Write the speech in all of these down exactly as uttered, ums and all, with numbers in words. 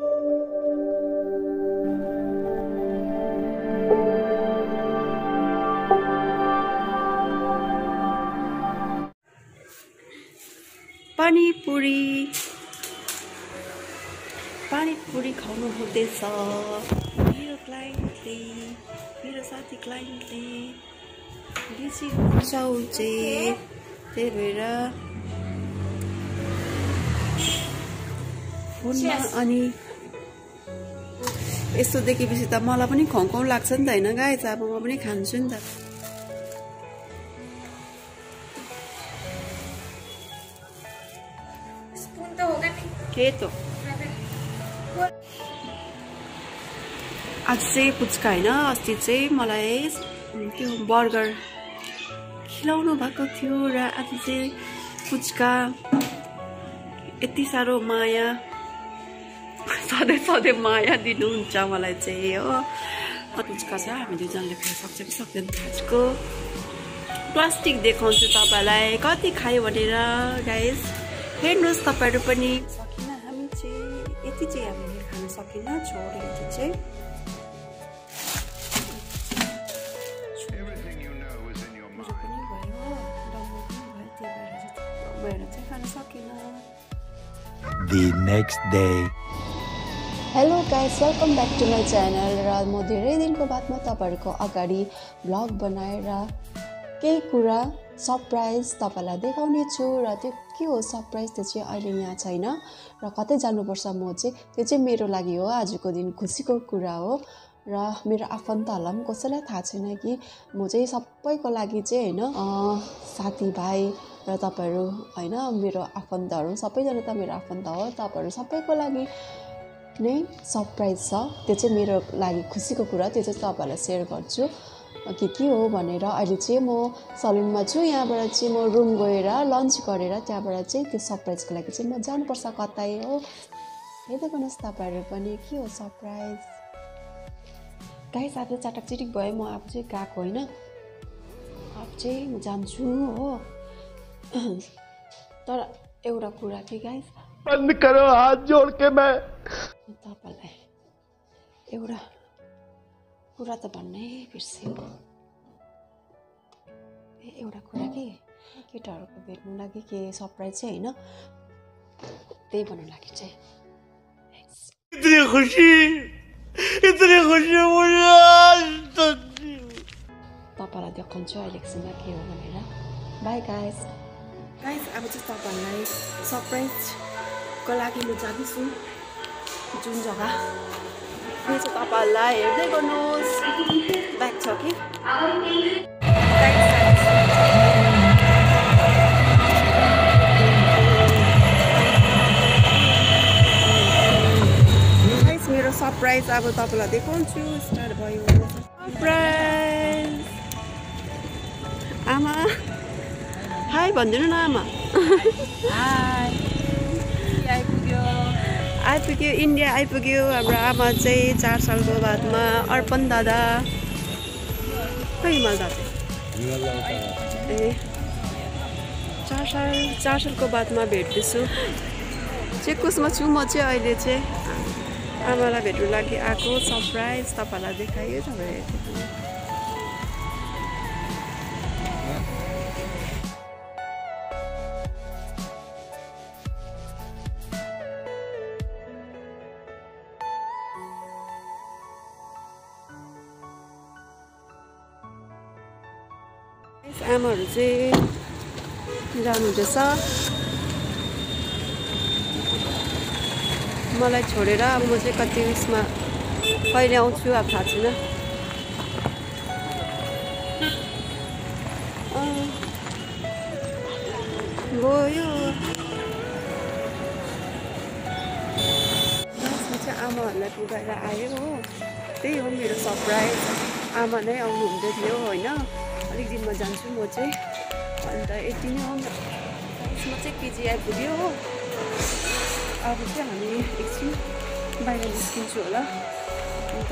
पानीपुरी पानीपुरी खानु हुँदैछ मेरो क्लाइन्टले मेरो साथी क्लाइन्टले बिजी हुन्छ चाहिँ त्यही भएर फोनमा अनि यस्तो देखेपछि त मलाई पनि खौखौ लाग्छ नि त हैन गाइस अब म पनि खान्छु नि त के त आज चाहिँ पुच्का हैन अस्ति चाहिँ मलाई त्यो बर्गर खिलाउनु भएको थियो र आज चाहिँ पुच्का यति साह्रो माया सधैँ सधैँ माया दिनुहुन्छ मलाई चाहिँ हो पुच्का छ हामी दुईजनाले खान सक्छ कि सक्दैन खाजको प्लास्टिक देखाउँछु तपाईलाई कति खायो भनेर गाइस हेर्नुहोस् तपाईहरु पनि सकिन हामी चाहिँ यति चाहिँ हामीले खान सकिन छोड्यो यति चाहिँ The next day. Hello guys, welcome back to my channel. र म धेरै दिनको बादमा तपाईहरुको अगाडि भ्लग बनाएर केही कुरा सरप्राइज तपाईलाई देखाउने छु र त्यो के हो सरप्राइज त्यो चाहिँ अहिले यहाँ छैन र कतै जानुपर्छ म चाहिँ त्यो चाहिँ मेरो लागि हो आजको दिन खुसीको कुरा हो र मेरो आफन्तहरुलाई पनि कसैलाई थाहा छैन कि म चाहिँ सबैको लागि चाहिँ हैन साथीभाइ र तपाईहरु हैन मेरो आफन्तहरु सबैजना त मेरो आफन्त हो तपाईहरु सबैको लागि नै सरप्राइज छ त्यो चाहिँ मेरो लागि खुसीको कुरा त्यो चाहिँ तपाईहरुलाई शेयर गर्छु के के हो भनेर अहिले चाहिँ म सलुनमा छु यहाँबाट चाहिँ म रुम गएर लन्च गरेर त्यहाँबाट चाहिँ त्यो सरप्राइजको लागि चाहिँ म जानुपर्छ कतै हो हेर्दै गर्नुस् तपाईहरु पनि के हो सरप्राइज गाइस आज चटक चिटिक भयो म अब चाहिँ गएको हैन अब चाहिँ म जान्छु हो तर एउटा कुरा के गाइस बंद करो हाथ जोड़ के मैं तपाईलाई एउटा कुरा त भन्नै बिर्सेँ ए एउटा कुरा के केटाहरुको भेट्नु लागि के सरप्राइज चाहिँ हैन त्यही भन्नु लागि चाहिँ इतनी खुशी इतनी खुशी मुझे तपाईलाई देखाउँछु अहिले एकछिनमा के हो भनेर बाइ गाइस गाइस अब चाहिँ तपाईहरुलाई सरप्राइजको लागि म जान्छु जुन जग्गा यो चाहिँ तपाईहरुलाई हेर्दै गर्नुहोस् ब्याग छ कि गाइस मेरो सरप्राइज अब तपाईलाई देखाउँछु स्टार्ट भयो सरप्राइज आमा हाई भनिदिनु न आमा हाई आइपुग्यो आइपुग्यो इन्डिया आइपुग्यो हाम्रो आमा चाहिँ चार सालको बादमा अर्पण दादा खै हिमाल दादा ए चार साल चार सालको बादमा भेट्दैछु चेककोसमा छु म चाहिँ अहिले चाहिँ आमालाई भेट्नु लागि आएको सरप्राइज तपाईलाई देखायो तपाईँ आमाहरू चाहिँ जानुहुँदैछ मलाई छोडेर अब म चाहिँ कति उसमा कहिले आउँछु अब थाहा छैन गयो त्यसमा चाहिँ आमाहरूलाई पुगाएर आयो हो त्यही हो मेरो सरप्राइज आमा नै आउनु हुँदै थियो होइन अलिक दिनमा जान्छु म चाहिँ अन्त यति नै हो यसमा चाहिँ केजी आइपुग्यो हो अब चाहिँ हामी एकछिन बाहिर निस्किन्छु होला अन्त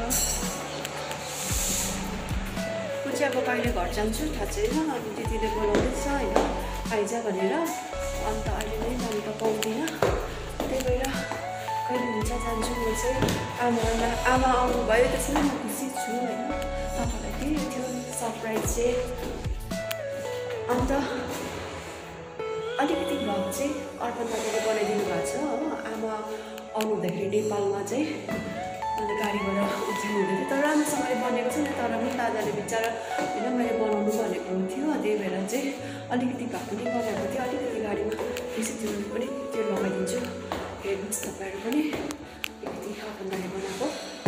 म चाहिँ अब कहिले घर जान्छु थाहा छैन अनि दिदीले बोलाउँदैछ होइन आइज भनेर अन्त अहिले नै जानु त पाउँदिनँ त्यही भएर कहिले हुन्छ जान्छु म चाहिँ आमा आमा आउनुभयो त्यसमा म खुसी छु होइन तपाईँलाई त्यही थियो सरप्राइज चाहिँ अन्त अलिकति भ्लग चाहिँ अर्पण दादाले बनाइदिनु भएको छ हो आमा आउनुहुँदाखेरि नेपालमा चाहिँ अन्त गाडीबाट उठ्नु हुँदैन तर राम्रोसँगले बनेको छैन तर पनि दादाले बिचरा होइन मैले बनाउनु भनेको थियो त्यही भएर चाहिँ अलिकति भए पनि बनाएको थियो अलिकति गाडीमा बेसी त्यो पनि त्यो लगाइदिन्छु हेर्नुहोस् तपाईँहरू पनि अलिकति अर्पण दादाले बनाएको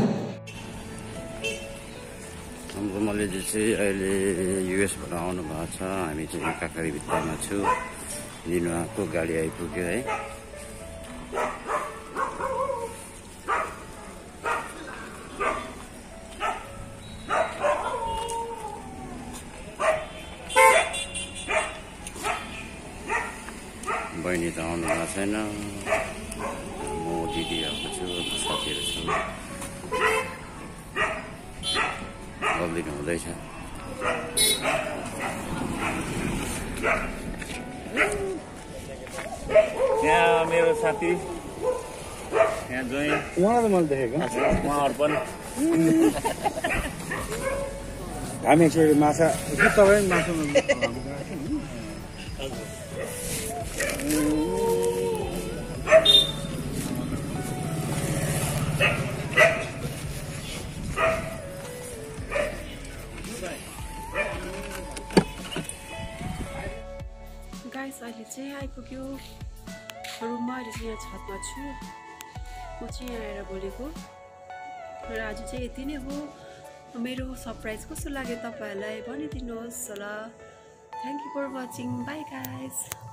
हाम्रो मलेजी चाहिँ अहिले युएसबाट आउनु भएको छ हामी चाहिँ काकारी भित्तामा छु लिनु आएको गाडी आइपुग्यो है बहिनी त आउनु भएको छैन म दिदी आएको छु साथीहरू छु बलिनु हुँदैछ यहाँ मेरो साथी यहाँ जोइ उहाँलाई त मैले देखेको उहाँहरू पनि हामी एकचोटि माछा तपाईँ माछा गाइस अहिले चाहिँ आइपुग्यो रुममा अहिले चाहिँ यहाँ छतमा छु म चाहिँ यहाँ आएर बोलेको र आज चाहिँ यति नै हो मेरो सरप्राइज कस्तो लाग्यो तपाईँहरूलाई भनिदिनुहोस् ल thank you for watching bye guys